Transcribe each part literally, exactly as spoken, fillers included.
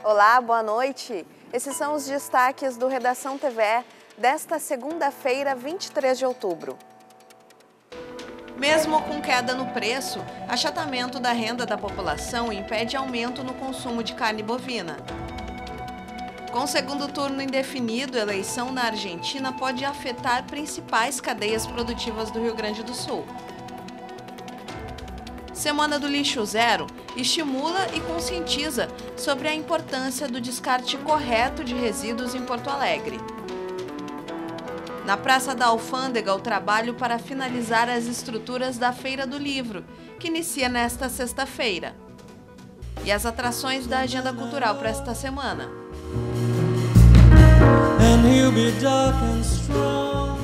Olá, boa noite. Esses são os destaques do Redação T V E desta segunda-feira, vinte e três de outubro. Mesmo com queda no preço, achatamento da renda da população impede aumento no consumo de carne bovina. Com segundo turno indefinido, a eleição na Argentina pode afetar principais cadeias produtivas do Rio Grande do Sul. Semana do Lixo Zero estimula e conscientiza sobre a importância do descarte correto de resíduos em Porto Alegre. Na Praça da Alfândega, o trabalho para finalizar as estruturas da Feira do Livro, que inicia nesta sexta-feira. E as atrações da agenda cultural para esta semana. And he'll be dark and strong.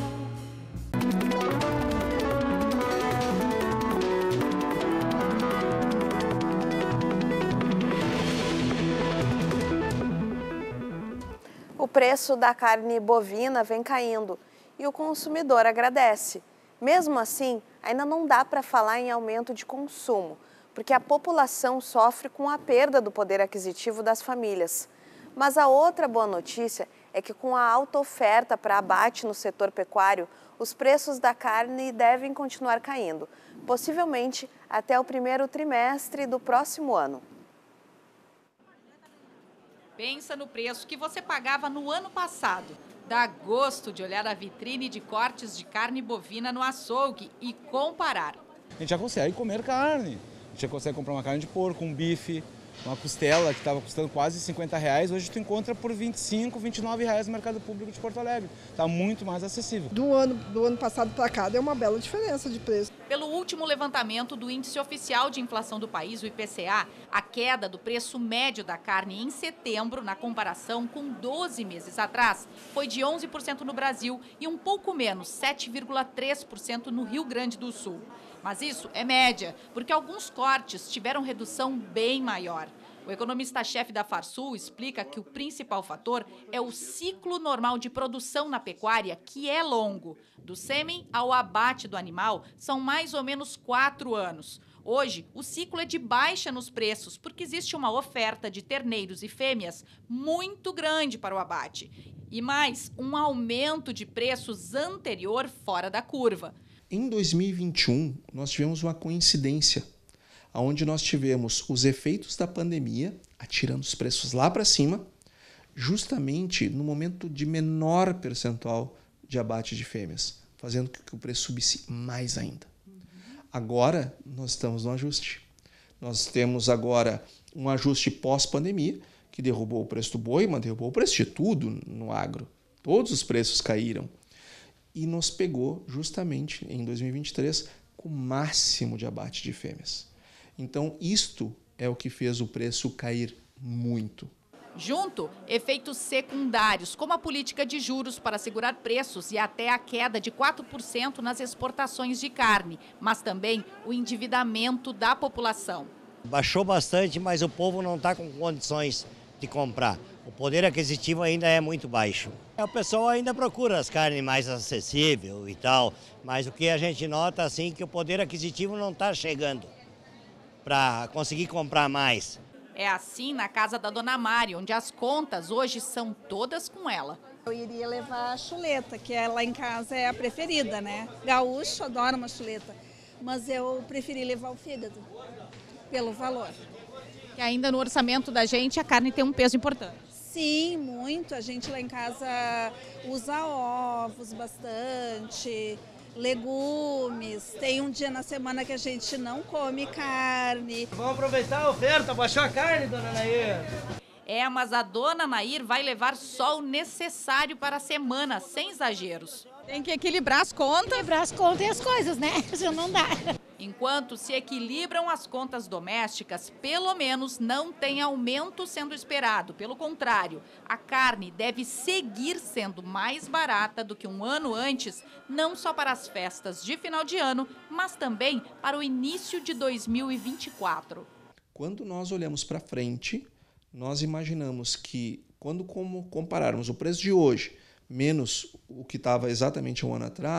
O preço da carne bovina vem caindo e o consumidor agradece. Mesmo assim, ainda não dá para falar em aumento de consumo, porque a população sofre com a perda do poder aquisitivo das famílias. Mas a outra boa notícia é que com a alta oferta para abate no setor pecuário, os preços da carne devem continuar caindo, possivelmente até o primeiro trimestre do próximo ano. Pensa no preço que você pagava no ano passado. Dá gosto de olhar a vitrine de cortes de carne bovina no açougue e comparar. A gente já consegue comer carne. A gente já consegue comprar uma carne de porco, um bife, uma costela que estava custando quase cinquenta reais. Hoje tu encontra por vinte e cinco, vinte e nove reais no mercado público de Porto Alegre. Está muito mais acessível. Do ano, do ano passado para cá deu uma bela diferença de preço. Pelo último levantamento do Índice Oficial de Inflação do país, o I P C A, a queda do preço médio da carne em setembro, na comparação com doze meses atrás, foi de onze por cento no Brasil e um pouco menos, sete vírgula três por cento no Rio Grande do Sul. Mas isso é média, porque alguns cortes tiveram redução bem maior. O economista-chefe da Farsul explica que o principal fator é o ciclo normal de produção na pecuária, que é longo. Do sêmen ao abate do animal são mais ou menos quatro anos. Hoje, o ciclo é de baixa nos preços, porque existe uma oferta de terneiros e fêmeas muito grande para o abate. E mais, um aumento de preços anterior fora da curva. Em dois mil e vinte e um, nós tivemos uma coincidência, onde nós tivemos os efeitos da pandemia, atirando os preços lá para cima, justamente no momento de menor percentual de abate de fêmeas, fazendo com que o preço subisse mais ainda. Agora, nós estamos no ajuste. Nós temos agora um ajuste pós-pandemia, que derrubou o preço do boi, mas derrubou o preço de tudo no agro. Todos os preços caíram. E nos pegou justamente em dois mil e vinte e três com o máximo de abate de fêmeas. Então, isto é o que fez o preço cair muito. Junto, efeitos secundários, como a política de juros para segurar preços e até a queda de quatro por cento nas exportações de carne, mas também o endividamento da população. Baixou bastante, mas o povo não está com condições de comprar. O poder aquisitivo ainda é muito baixo. O pessoal ainda procura as carnes mais acessíveis e tal, mas o que a gente nota assim é que o poder aquisitivo não está chegando para conseguir comprar mais. É assim na casa da Dona Mari, onde as contas hoje são todas com ela. Eu iria levar a chuleta, que é, lá em casa é a preferida, né? Gaúcho adora uma chuleta, mas eu preferi levar o fígado, pelo valor. Que ainda no orçamento da gente a carne tem um peso importante. Sim, muito. A gente lá em casa usa ovos bastante, legumes. Tem um dia na semana que a gente não come carne. Vamos aproveitar a oferta, baixou a carne, dona Nair. É, mas a Dona Nair vai levar só o necessário para a semana, sem exageros. Tem que equilibrar as contas. Equilibrar as contas e as coisas, né? Isso não dá. Enquanto se equilibram as contas domésticas, pelo menos não tem aumento sendo esperado. Pelo contrário, a carne deve seguir sendo mais barata do que um ano antes, não só para as festas de final de ano, mas também para o início de dois mil e vinte e quatro. Quando nós olhamos para frente, nós imaginamos que, quando como compararmos o preço de hoje menos o que estava exatamente um ano atrás,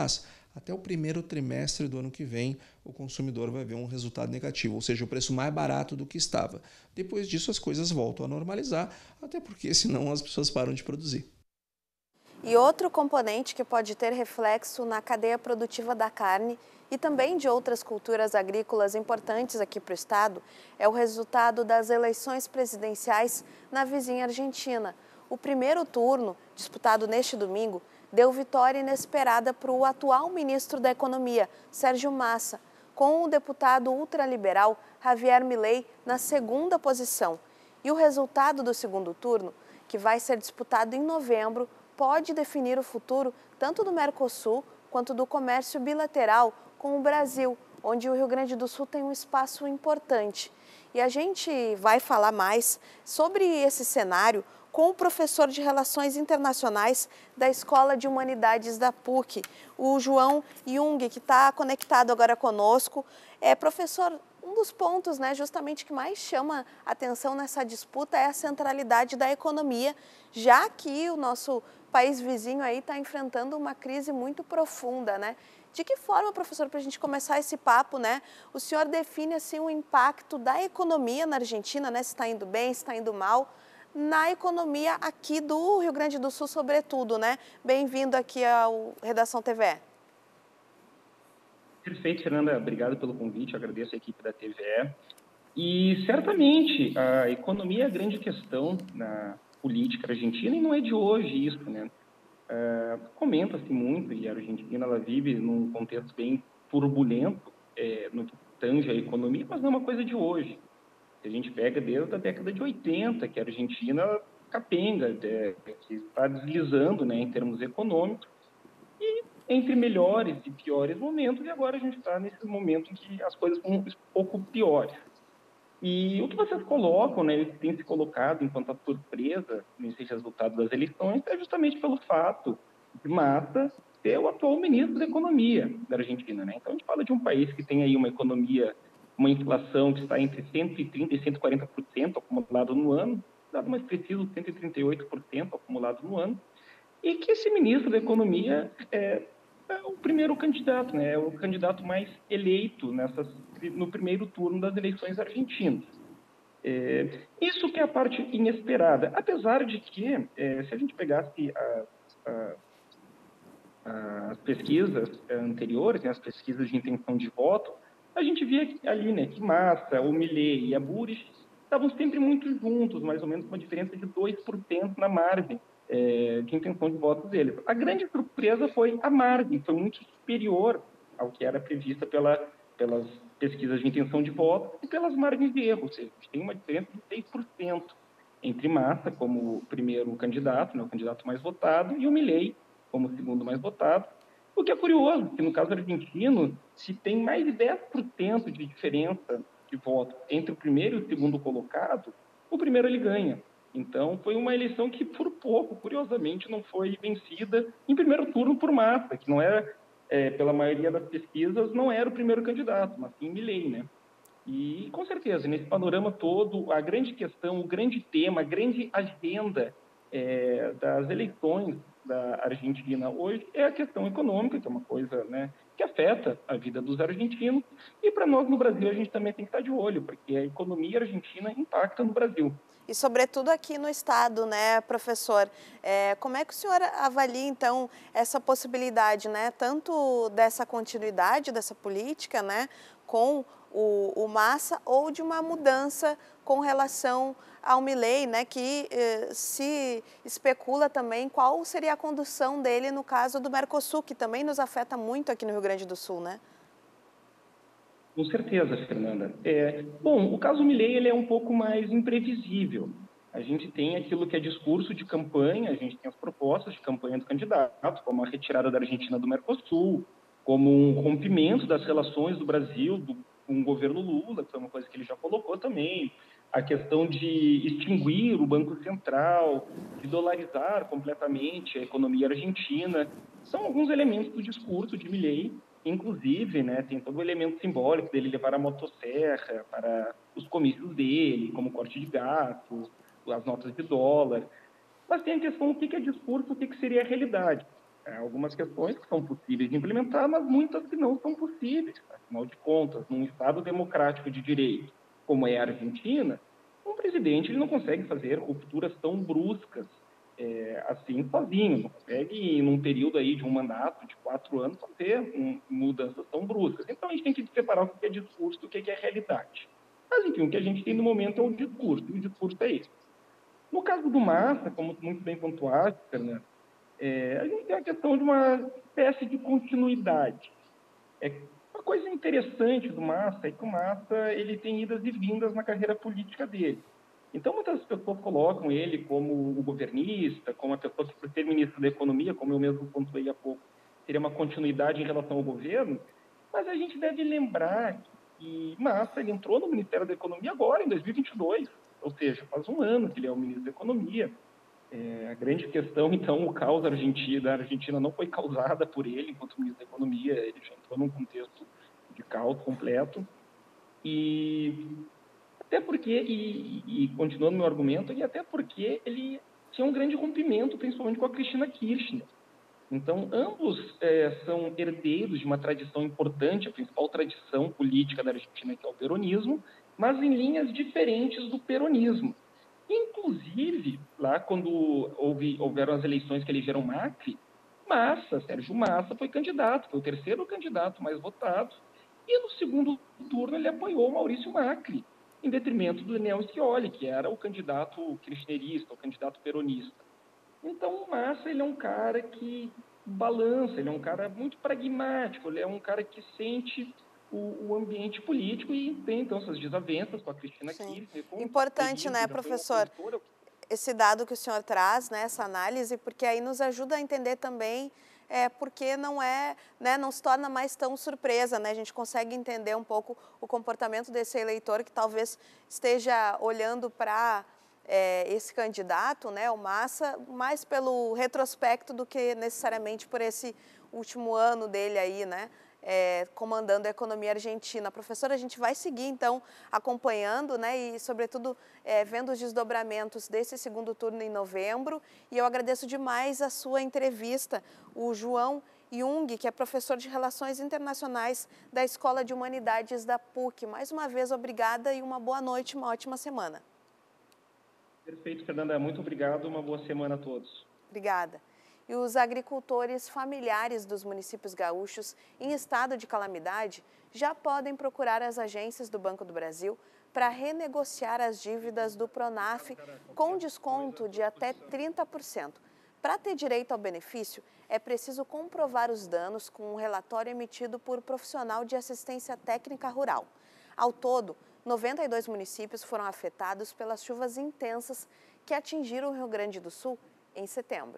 até o primeiro trimestre do ano que vem o consumidor vai ver um resultado negativo, ou seja, o preço mais barato do que estava. Depois disso as coisas voltam a normalizar, até porque senão as pessoas param de produzir. E outro componente que pode ter reflexo na cadeia produtiva da carne e também de outras culturas agrícolas importantes aqui para o estado é o resultado das eleições presidenciais na vizinha Argentina. O primeiro turno, disputado neste domingo, deu vitória inesperada para o atual ministro da Economia, Sérgio Massa, com o deputado ultraliberal Javier Milei na segunda posição. E o resultado do segundo turno, que vai ser disputado em novembro, pode definir o futuro tanto do Mercosul quanto do comércio bilateral com o Brasil, onde o Rio Grande do Sul tem um espaço importante. E a gente vai falar mais sobre esse cenário com o professor de Relações Internacionais da Escola de Humanidades da P U C, o João Jung, que está conectado agora conosco. É, professor, um dos pontos, né, justamente que mais chama atenção nessa disputa é a centralidade da economia, já que o nosso país vizinho aí está enfrentando uma crise muito profunda, né? De que forma, professor, para a gente começar esse papo, né? O senhor define assim o impacto da economia na Argentina, né? Se está indo bem, se está indo mal, na economia aqui do Rio Grande do Sul, sobretudo, né? Bem-vindo aqui ao Redação T V E. Perfeito, Fernanda. Obrigado pelo convite. Eu agradeço a equipe da T V E. E, certamente, a economia é a grande questão na política argentina, e não é de hoje isso, né? Uh, comenta-se muito, e a Argentina ela vive num contexto bem turbulento é, no que tange a economia, mas não é uma coisa de hoje. A gente pega desde a década de oitenta, que a Argentina capenga, é, que está deslizando, né, em termos econômicos, e entre melhores e piores momentos, e agora a gente está nesse momento em que as coisas estão um pouco piores. E o que vocês colocam, né, eles têm se colocado enquanto a surpresa nesse resultado das eleições, é justamente pelo fato de Massa ser o atual ministro da Economia da Argentina, né? Então, a gente fala de um país que tem aí uma economia, uma inflação que está entre cento e trinta por cento e cento e quarenta por cento acumulado no ano, dado mais preciso, cento e trinta e oito por cento acumulado no ano, e que esse ministro da Economia é, é o primeiro candidato, né? É o candidato mais eleito nessas, no primeiro turno das eleições argentinas. É, isso que é a parte inesperada, apesar de que, é, se a gente pegasse a, a, as pesquisas anteriores, né, as pesquisas de intenção de voto, a gente via ali, né, que Massa, o Milei e a Buris estavam sempre muito juntos, mais ou menos com uma diferença de dois por cento na margem é, de intenção de voto deles. A grande surpresa foi a margem, foi muito superior ao que era prevista pela, pelas pesquisas de intenção de voto e pelas margens de erro, ou seja, a gente tem uma diferença de seis por cento entre Massa como o primeiro candidato, né, o candidato mais votado, e o Milei como o segundo mais votado. O que é curioso, que no caso argentino, se tem mais de dez por cento de diferença de voto entre o primeiro e o segundo colocado, o primeiro ele ganha. Então, foi uma eleição que, por pouco, curiosamente, não foi vencida em primeiro turno por Massa, que não era, é, pela maioria das pesquisas, não era o primeiro candidato, mas sim Milei, né? E, com certeza, nesse panorama todo, a grande questão, o grande tema, a grande agenda é, das eleições da Argentina hoje é a questão econômica, que é uma coisa, né, que afeta a vida dos argentinos. E para nós no Brasil a gente também tem que estar de olho, porque a economia argentina impacta no Brasil. E sobretudo aqui no estado, né, professor? É, como é que o senhor avalia, então, essa possibilidade, né, tanto dessa continuidade dessa política, né, com o, o Massa, ou de uma mudança com relação ao Milei, né, que eh, se especula também qual seria a condução dele no caso do Mercosul, que também nos afeta muito aqui no Rio Grande do Sul, né? Com certeza, Fernanda. É, bom, o caso Milei ele é um pouco mais imprevisível. A gente tem aquilo que é discurso de campanha, a gente tem as propostas de campanha do candidato, como a retirada da Argentina do Mercosul, como um rompimento das relações do Brasil do, com o governo Lula, que foi uma coisa que ele já colocou também, a questão de extinguir o Banco Central, de dolarizar completamente a economia argentina. São alguns elementos do discurso de Milei. Inclusive, né, tem todo o elemento simbólico dele levar a motosserra para os comícios dele, como corte de gastos, as notas de dólar. Mas tem a questão do que é discurso, o que seria a realidade. Há algumas questões que são possíveis de implementar, mas muitas que não são possíveis. Afinal de contas, num Estado democrático de direito, como é a Argentina, um presidente ele não consegue fazer rupturas tão bruscas é, assim sozinho, não consegue, num período aí de um mandato de quatro anos, fazer um, mudanças tão bruscas. Então, a gente tem que separar o que é discurso do que é realidade. Mas, enfim, o que a gente tem no momento é o discurso, e o discurso é esse. No caso do Massa, como muito bem pontuado, Fernando, é, a gente tem a questão de uma espécie de continuidade. É, uma coisa interessante do Massa é que o Massa ele tem idas e vindas na carreira política dele. Então, muitas pessoas colocam ele como o governista, como a pessoa que, por ser ministro da Economia, como eu mesmo pontuei há pouco, teria uma continuidade em relação ao governo, mas a gente deve lembrar que Massa ele entrou no Ministério da Economia agora, em dois mil e vinte e dois, ou seja, faz um ano que ele é o ministro da Economia. É, a grande questão, então, o caos argentino, da Argentina não foi causada por ele enquanto ministro da Economia, ele já entrou num contexto de caos completo. E até porque, e, e continuando meu argumento, e até porque ele tinha um grande rompimento, principalmente com a Cristina Kirchner. Então, ambos é, são herdeiros de uma tradição importante, a principal tradição política da Argentina, que é o peronismo, mas em linhas diferentes do peronismo. Inclusive, lá quando houve, houveram as eleições que elegeram Macri, Massa, Sérgio Massa, foi candidato, foi o terceiro candidato mais votado, e no segundo turno ele apoiou Maurício Macri, em detrimento do Daniel Scioli, que era o candidato kirchnerista, o candidato peronista. Então, o Massa ele é um cara que balança, ele é um cara muito pragmático, ele é um cara que sente o, o ambiente político e tem, então, essas desavenças com a Cristina Kirchner. Importante, né, professor, esse dado que o senhor traz, né, essa análise, porque aí nos ajuda a entender também é, porque não é, né, não se torna mais tão surpresa, né, a gente consegue entender um pouco o comportamento desse eleitor que talvez esteja olhando para é, esse candidato, né, o Massa, mais pelo retrospecto do que necessariamente por esse último ano dele aí, né, É, comandando a economia argentina. Professora, a gente vai seguir, então, acompanhando, né, e, sobretudo, é, vendo os desdobramentos desse segundo turno em novembro. E eu agradeço demais a sua entrevista, o João Jung, que é professor de Relações Internacionais da Escola de Humanidades da P U C. Mais uma vez, obrigada e uma boa noite, uma ótima semana. Perfeito, Fernanda. Muito obrigado, uma boa semana a todos. Obrigada. E os agricultores familiares dos municípios gaúchos em estado de calamidade já podem procurar as agências do Banco do Brasil para renegociar as dívidas do Pronaf com desconto de até trinta por cento. Para ter direito ao benefício, é preciso comprovar os danos com um relatório emitido por profissional de assistência técnica rural. Ao todo, noventa e dois municípios foram afetados pelas chuvas intensas que atingiram o Rio Grande do Sul em setembro.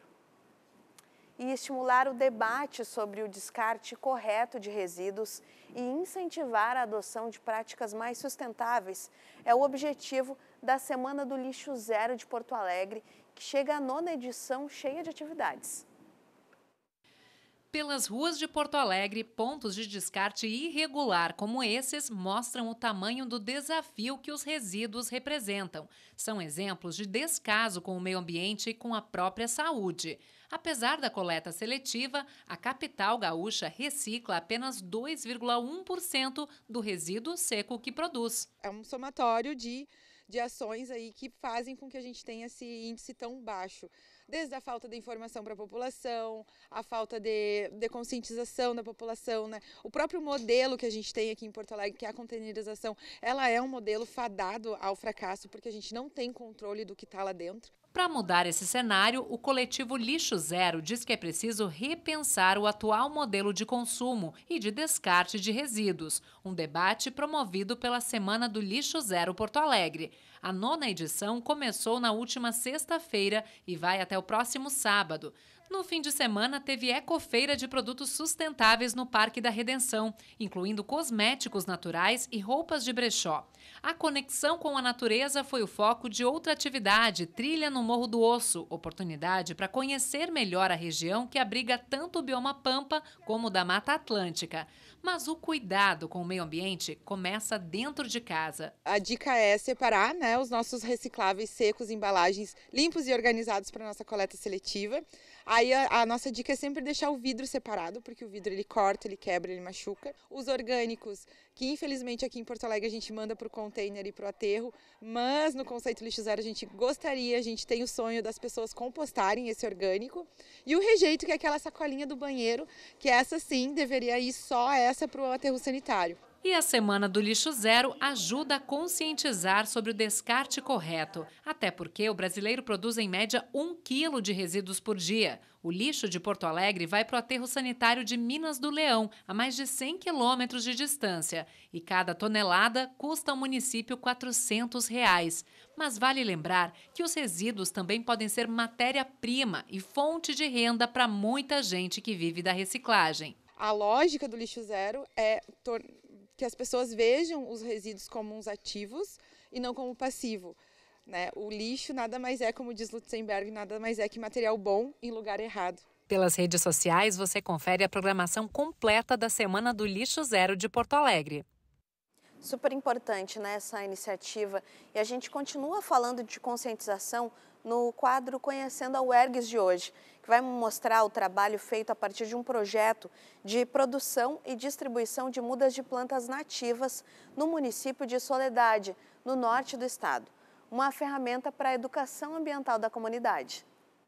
E estimular o debate sobre o descarte correto de resíduos e incentivar a adoção de práticas mais sustentáveis é o objetivo da Semana do Lixo Zero de Porto Alegre, que chega à nona edição cheia de atividades. Pelas ruas de Porto Alegre, pontos de descarte irregular como esses mostram o tamanho do desafio que os resíduos representam. São exemplos de descaso com o meio ambiente e com a própria saúde. Apesar da coleta seletiva, a capital gaúcha recicla apenas dois vírgula um por cento do resíduo seco que produz. É um somatório de, de ações aí que fazem com que a gente tenha esse índice tão baixo. Desde a falta de informação para a população, a falta de, de conscientização da população, né? O próprio modelo que a gente tem aqui em Porto Alegre, que é a containerização, ela é um modelo fadado ao fracasso, porque a gente não tem controle do que está lá dentro. Para mudar esse cenário, o coletivo Lixo Zero diz que é preciso repensar o atual modelo de consumo e de descarte de resíduos, um debate promovido pela Semana do Lixo Zero Porto Alegre. A nona edição começou na última sexta-feira e vai até o próximo sábado. No fim de semana, teve ecofeira de produtos sustentáveis no Parque da Redenção, incluindo cosméticos naturais e roupas de brechó. A conexão com a natureza foi o foco de outra atividade, trilha no Morro do Osso, oportunidade para conhecer melhor a região que abriga tanto o bioma Pampa como o da Mata Atlântica. Mas o cuidado com o meio ambiente começa dentro de casa. A dica é separar, né, os nossos recicláveis secos, embalagens limpos e organizados para a nossa coleta seletiva. Aí a, a nossa dica é sempre deixar o vidro separado, porque o vidro ele corta, ele quebra, ele machuca. Os orgânicos, que infelizmente aqui em Porto Alegre a gente manda para o container e para o aterro, mas no Conceito Lixo Zero a gente gostaria, a gente tem o sonho das pessoas compostarem esse orgânico. E o rejeito, que é aquela sacolinha do banheiro, que essa sim deveria ir só essa para o aterro sanitário. E a Semana do Lixo Zero ajuda a conscientizar sobre o descarte correto. Até porque o brasileiro produz em média um quilo de resíduos por dia. O lixo de Porto Alegre vai para o aterro sanitário de Minas do Leão, a mais de cem quilômetros de distância. E cada tonelada custa ao município quatrocentos reais. Mas vale lembrar que os resíduos também podem ser matéria-prima e fonte de renda para muita gente que vive da reciclagem. A lógica do Lixo Zero é que as pessoas vejam os resíduos como uns ativos e não como passivo, né? O lixo nada mais é, como diz Lutzenberg, nada mais é que material bom em lugar errado. Pelas redes sociais, você confere a programação completa da Semana do Lixo Zero de Porto Alegre. Super importante, né, essa iniciativa. E a gente continua falando de conscientização no quadro Conhecendo a UERGS de hoje, que vai mostrar o trabalho feito a partir de um projeto de produção e distribuição de mudas de plantas nativas no município de Soledade, no norte do estado. Uma ferramenta para a educação ambiental da comunidade.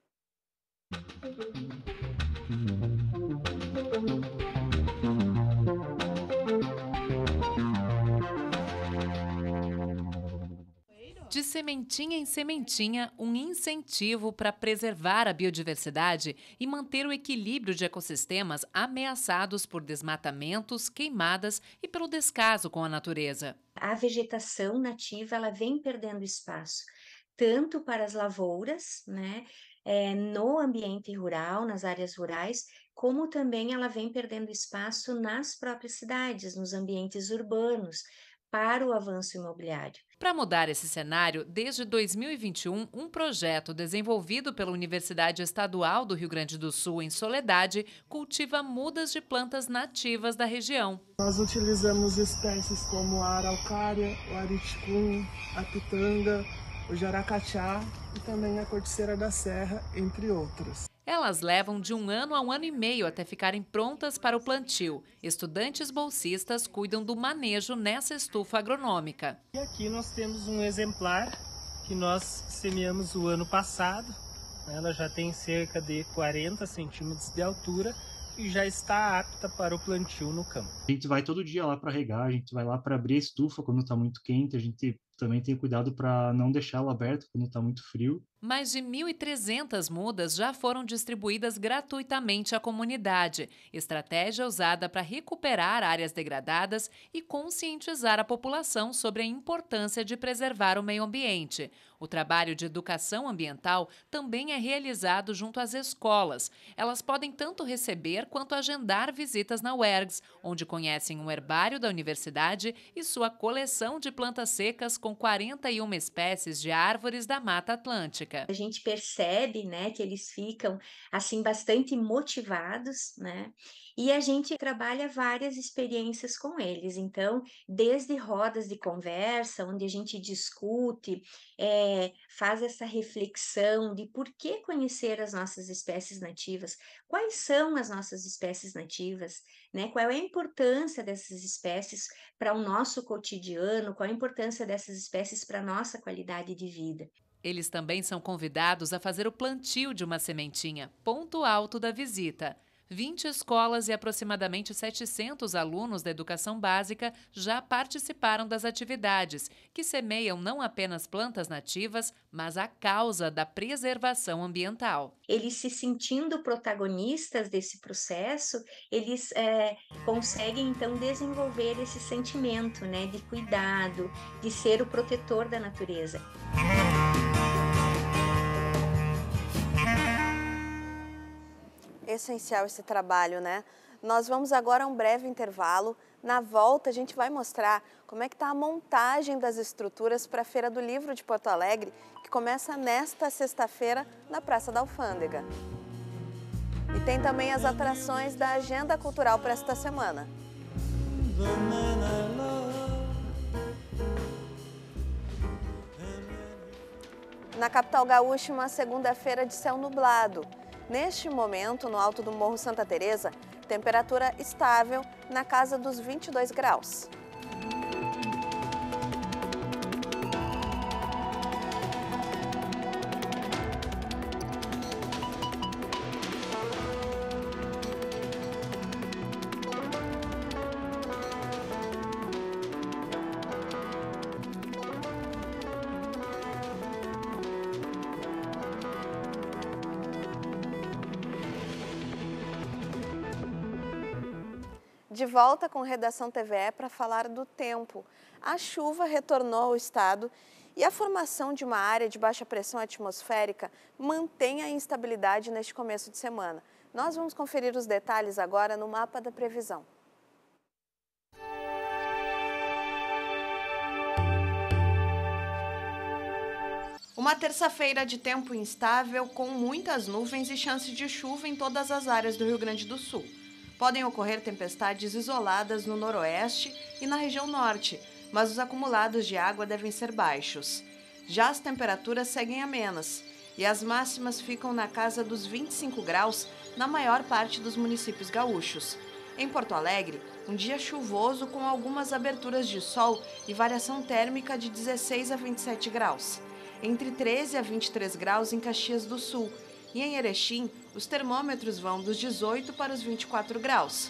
De sementinha em sementinha, um incentivo para preservar a biodiversidade e manter o equilíbrio de ecossistemas ameaçados por desmatamentos, queimadas e pelo descaso com a natureza. A vegetação nativa ela vem perdendo espaço, tanto para as lavouras, né, é, no ambiente rural, nas áreas rurais, como também ela vem perdendo espaço nas próprias cidades, nos ambientes urbanos, para o avanço imobiliário. Para mudar esse cenário, desde dois mil e vinte e um, um projeto desenvolvido pela Universidade Estadual do Rio Grande do Sul, em Soledade, cultiva mudas de plantas nativas da região. Nós utilizamos espécies como a araucária, o ariticum, a pitanga, o jaracachá e também a corticeira da serra, entre outras. Elas levam de um ano a um ano e meio até ficarem prontas para o plantio. Estudantes bolsistas cuidam do manejo nessa estufa agronômica. E aqui nós temos um exemplar que nós semeamos o ano passado. Ela já tem cerca de quarenta centímetros de altura e já está apta para o plantio no campo. A gente vai todo dia lá para regar, a gente vai lá para abrir a estufa quando está muito quente, a gente também tem cuidado para não deixá-la aberta quando está muito frio. Mais de mil e trezentas mudas já foram distribuídas gratuitamente à comunidade, estratégia usada para recuperar áreas degradadas e conscientizar a população sobre a importância de preservar o meio ambiente. O trabalho de educação ambiental também é realizado junto às escolas. Elas podem tanto receber quanto agendar visitas na UERGS, onde conhecem um herbário da universidade e sua coleção de plantas secas com quarenta e uma espécies de árvores da Mata Atlântica. A gente percebe, né, que eles ficam assim bastante motivados, né? E a gente trabalha várias experiências com eles. Então, desde rodas de conversa, onde a gente discute, é, faz essa reflexão de por que conhecer as nossas espécies nativas, quais são as nossas espécies nativas, né? Qual é a importância dessas espécies para o nosso cotidiano, qual a importância dessas espécies para a nossa qualidade de vida. Eles também são convidados a fazer o plantio de uma sementinha, ponto alto da visita. vinte escolas e aproximadamente setecentos alunos da educação básica já participaram das atividades, que semeiam não apenas plantas nativas, mas a causa da preservação ambiental. Eles se sentindo protagonistas desse processo, eles é, conseguem então desenvolver esse sentimento, né, de cuidado, de ser o protetor da natureza. Essencial esse trabalho, né? Nós vamos agora a um breve intervalo. Na volta, a gente vai mostrar como é que está a montagem das estruturas para a Feira do Livro de Porto Alegre, que começa nesta sexta-feira na Praça da Alfândega. E tem também as atrações da agenda cultural para esta semana. Na capital gaúcha, uma segunda-feira de céu nublado. Neste momento, no alto do Morro Santa Teresa, temperatura estável na casa dos vinte e dois graus. De volta com Redação T V E para falar do tempo. A chuva retornou ao estado e a formação de uma área de baixa pressão atmosférica mantém a instabilidade neste começo de semana. Nós vamos conferir os detalhes agora no mapa da previsão. Uma terça-feira de tempo instável com muitas nuvens e chances de chuva em todas as áreas do Rio Grande do Sul. Podem ocorrer tempestades isoladas no noroeste e na região norte, mas os acumulados de água devem ser baixos. Já as temperaturas seguem amenas e as máximas ficam na casa dos vinte e cinco graus na maior parte dos municípios gaúchos. Em Porto Alegre, um dia chuvoso com algumas aberturas de sol e variação térmica de dezesseis a vinte e sete graus. Entre treze a vinte e três graus em Caxias do Sul. E em Erechim, os termômetros vão dos dezoito para os vinte e quatro graus.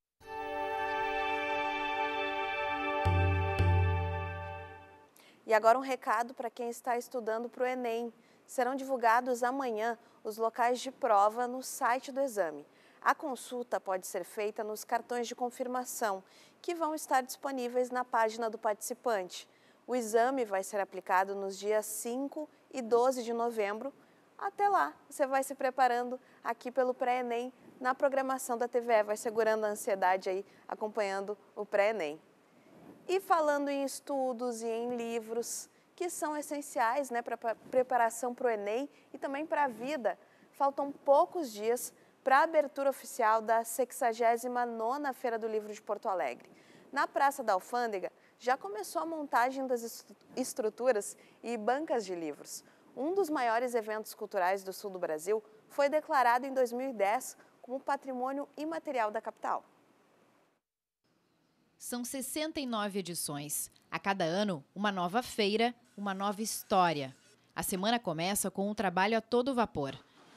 E agora um recado para quem está estudando para o Enem. Serão divulgados amanhã os locais de prova no site do exame. A consulta pode ser feita nos cartões de confirmação, que vão estar disponíveis na página do participante. O exame vai ser aplicado nos dias cinco e doze de novembro. Até lá, você vai se preparando aqui pelo pré-ENEM na programação da T V E, vai segurando a ansiedade aí, acompanhando o pré-ENEM. E falando em estudos e em livros, que são essenciais, né, para a preparação para o Enem e também para a vida, faltam poucos dias para a abertura oficial da sexagésima nona Feira do Livro de Porto Alegre. Na Praça da Alfândega, já começou a montagem das estruturas e bancas de livros. Um dos maiores eventos culturais do sul do Brasil foi declarado em dois mil e dez como patrimônio imaterial da capital. São sessenta e nove edições. A cada ano, uma nova feira, uma nova história. A semana começa com um trabalho a todo vapor.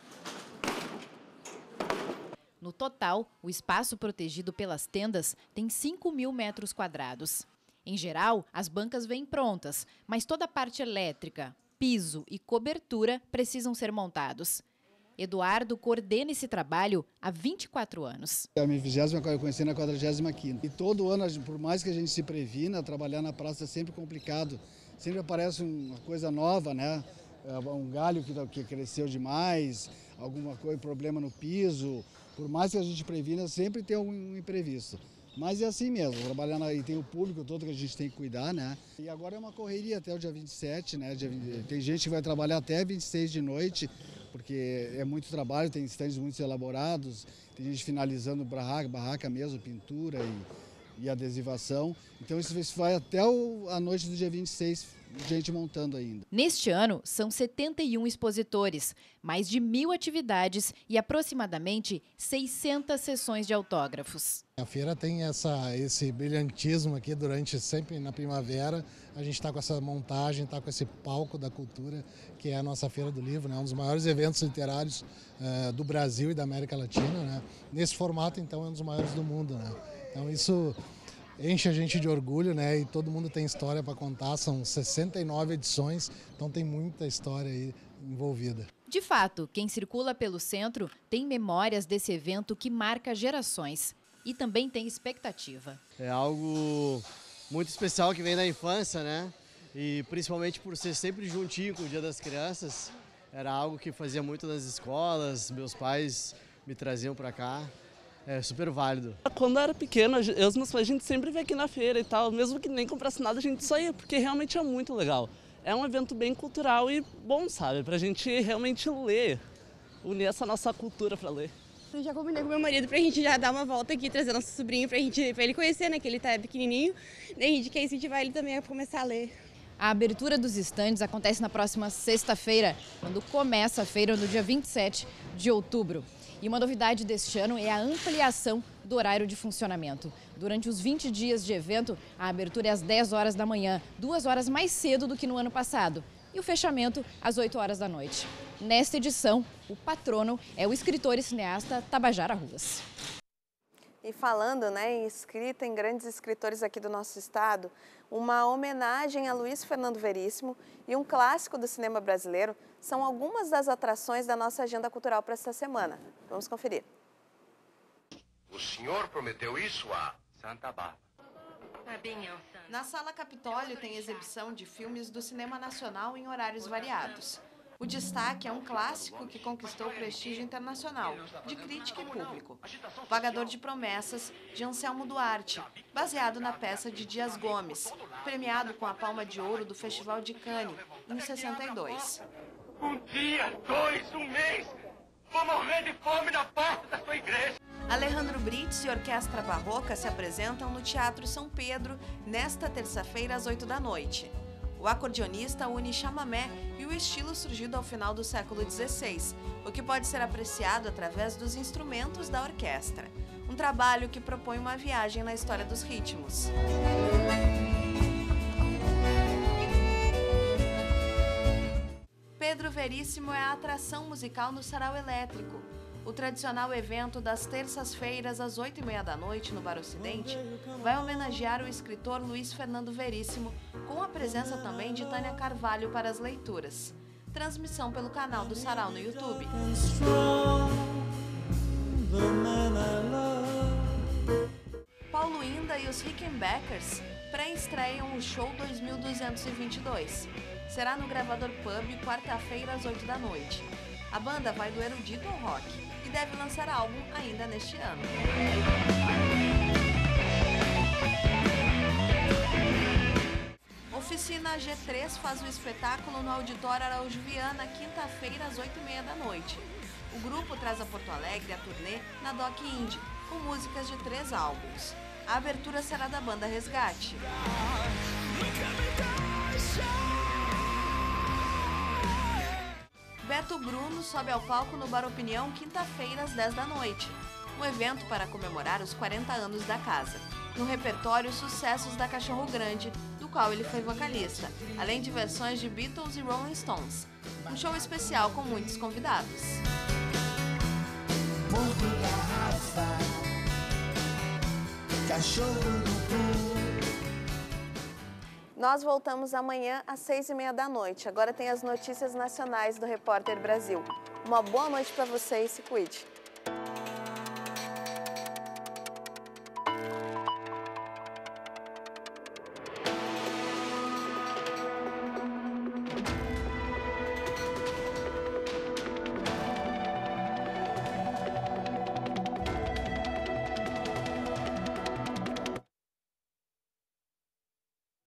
No total, o espaço protegido pelas tendas tem cinco mil metros quadrados. Em geral, as bancas vêm prontas, mas toda a parte elétrica, piso e cobertura precisam ser montados. Eduardo coordena esse trabalho há vinte e quatro anos. É a minha vigésima, eu conheci na quadragésima quinta. E todo ano, por mais que a gente se previna, trabalhar na praça é sempre complicado. Sempre aparece uma coisa nova, né? Um galho que, que cresceu demais, alguma coisa, problema no piso. Por mais que a gente previna, sempre tem um imprevisto. Mas é assim mesmo, trabalhando aí, tem o público todo que a gente tem que cuidar, né? E agora é uma correria até o dia vinte e sete, né? Tem gente que vai trabalhar até vinte e seis de noite, porque é muito trabalho, tem estandes muito elaborados, tem gente finalizando barraca, barraca mesmo, pintura e, e adesivação. Então isso vai até o, a noite do dia vinte e seis, gente montando ainda. Neste ano, são setenta e um expositores, mais de mil atividades e aproximadamente seiscentas sessões de autógrafos. A feira tem essa, esse brilhantismo aqui durante sempre na primavera. A gente está com essa montagem, está com esse palco da cultura, que é a nossa Feira do Livro, né? Um dos maiores eventos literários uh, do Brasil e da América Latina, né? Nesse formato, então, é um dos maiores do mundo, né? Então isso enche a gente de orgulho, né? E todo mundo tem história para contar, são sessenta e nove edições, então tem muita história aí envolvida. De fato, quem circula pelo centro tem memórias desse evento que marca gerações e também tem expectativa. É algo muito especial que vem da infância, né? E principalmente por ser sempre juntinho com o Dia das Crianças, era algo que fazia muito nas escolas, meus pais me traziam para cá. É super válido. Quando eu era pequena, eu e os meus pais, a gente sempre veio aqui na feira e tal, mesmo que nem comprasse nada, a gente só ia, porque realmente é muito legal. É um evento bem cultural e bom, sabe, pra gente realmente ler, unir essa nossa cultura pra ler. Eu já combinei com meu marido pra gente já dar uma volta aqui, trazer nosso sobrinho pra, gente, pra ele conhecer, né, que ele tá pequenininho, daí a gente quer incentivar ele também a começar a ler. A abertura dos estandes acontece na próxima sexta-feira, quando começa a feira no dia vinte e sete de outubro. E uma novidade deste ano é a ampliação do horário de funcionamento. Durante os vinte dias de evento, a abertura é às dez horas da manhã, duas horas mais cedo do que no ano passado. E o fechamento às oito horas da noite. Nesta edição, o patrono é o escritor e cineasta Tabajara Ruas. E falando, né, em escrita, em grandes escritores aqui do nosso estado, uma homenagem a Luiz Fernando Veríssimo e um clássico do cinema brasileiro são algumas das atrações da nossa agenda cultural para esta semana. Vamos conferir. O senhor prometeu isso a Santa Bárbara. Na Sala Capitólio tem exibição de filmes do cinema nacional em horários variados. O destaque é um clássico que conquistou prestígio internacional, de crítica e público. Pagador de Promessas, de Anselmo Duarte, baseado na peça de Dias Gomes, premiado com a Palma de Ouro do Festival de Cannes, em sessenta e dois. Um dia, dois, um mês, vou morrer de fome na porta da sua igreja. Alejandro Brits e Orquestra Barroca se apresentam no Teatro São Pedro, nesta terça-feira, às oito da noite. O acordeonista une chamamé e o estilo surgido ao final do século dezesseis, o que pode ser apreciado através dos instrumentos da orquestra. Um trabalho que propõe uma viagem na história dos ritmos. Pedro Veríssimo é a atração musical no Sarau Elétrico. O tradicional evento das terças-feiras às oito e meia da noite no Bar Ocidente vai homenagear o escritor Luiz Fernando Veríssimo, com a presença também de Tânia Carvalho para as leituras. Transmissão pelo canal do Sarau no YouTube. Paulo Inda e os Rickenbackers pré-estreiam o show dois mil duzentos e vinte e dois. Será no Gravador Pub, quarta-feira às oito da noite. A banda vai do erudito ao rock e deve lançar álbum ainda neste ano. Oficina G três faz o espetáculo no Auditório Araújo Viana, quinta-feira às oito e meia da noite. O grupo traz a Porto Alegre a turnê na Doc Indie, com músicas de três álbuns. A abertura será da banda Resgate. Beto Bruno sobe ao palco no Bar Opinião, quinta-feira, às dez da noite. Um evento para comemorar os quarenta anos da casa. No repertório, sucessos da Cachorro Grande, do qual ele foi vocalista, além de versões de Beatles e Rolling Stones. Um show especial com muitos convidados. Nós voltamos amanhã às seis e meia da noite. Agora tem as notícias nacionais do Repórter Brasil. Uma boa noite para você e se cuide.